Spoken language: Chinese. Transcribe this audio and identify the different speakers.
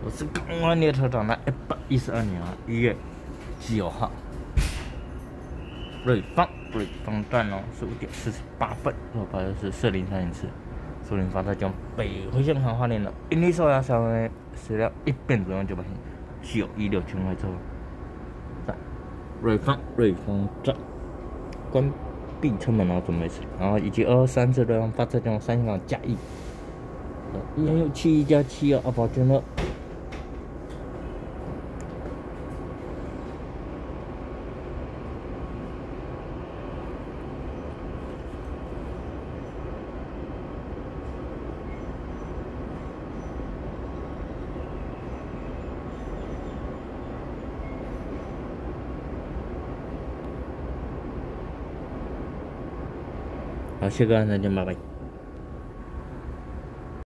Speaker 1: 我是港湾列车长的112年1月9号，瑞芳站哦，15点48分，我跑的是403人次，苏林发车将北回向航花莲的因利索亚稍微驶了1遍左右就把916全回车，在瑞芳站关闭车门，然后准备驶，然后以及223次的发车将3港加1，依然有71+7哦，保全了。好，谢谢各位，再见，拜拜。